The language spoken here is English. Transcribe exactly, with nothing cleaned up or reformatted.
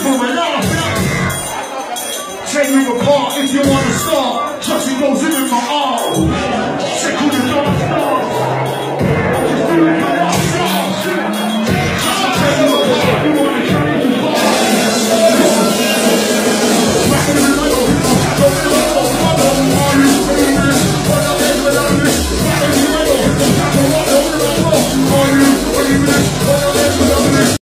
for a laugh. Take you apart if you wanna start. Trust it goes in with my art.